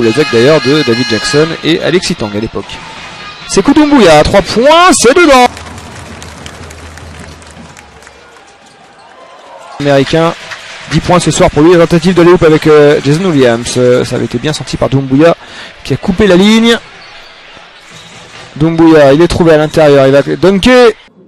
Les actes d'ailleurs de David Jackson et Alexis Tang à l'époque. Sekou Doumbouya à 3 points, c'est dedans. Américain, 10 points ce soir pour lui, la tentative de l'alley-oop avec Jason Williams. Ça avait été bien senti par Doumbouya qui a coupé la ligne. Doumbouya, il est trouvé à l'intérieur, il va dunker.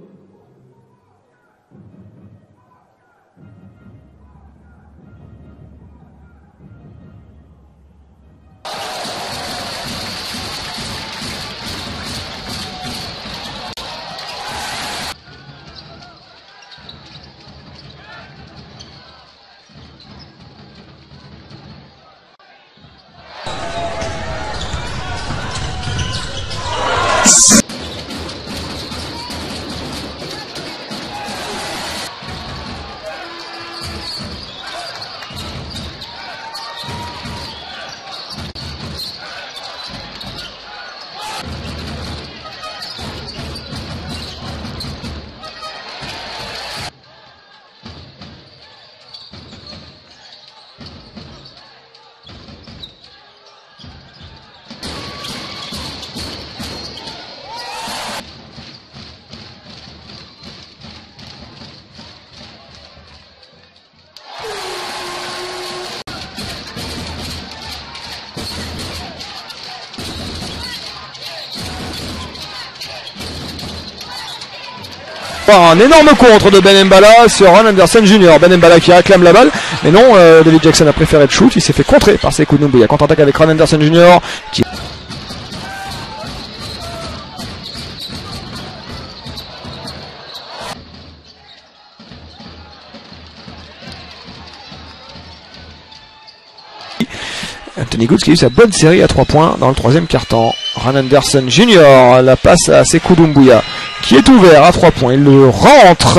Un énorme contre de Ben Mbala sur Ron Anderson Jr. Ben Mbala qui réclame la balle, mais non, David Jackson a préféré le shoot, il s'est fait contrer par Sekou Doumbouya. Contre-attaque avec Ron Anderson Jr. qui... Anthony Goods qui a eu sa bonne série à 3 points dans le troisième quart-temps. Ron Anderson Jr. la passe à Sekou Doumbouya qui est ouvert à 3 points, il le rentre.